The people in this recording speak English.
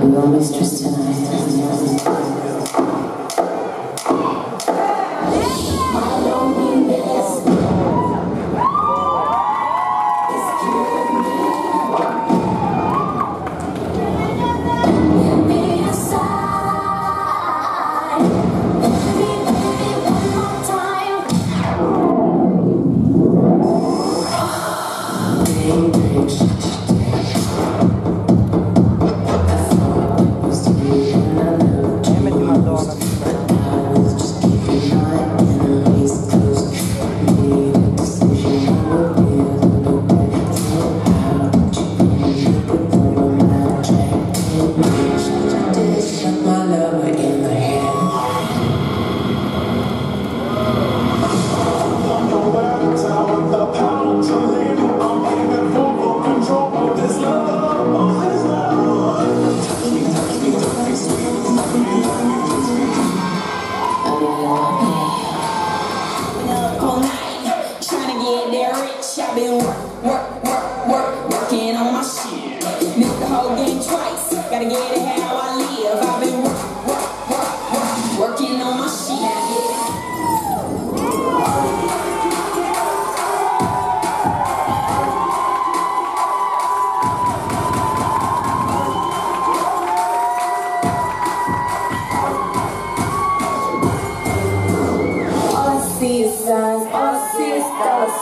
your mistress tonight. My loneliness is killing me. Give me a sign. Baby, one more time. Working on my shit. Missed the whole game twice. Gotta get it how I live. I've been working on my shit. All I see is signs. All I see is dollars.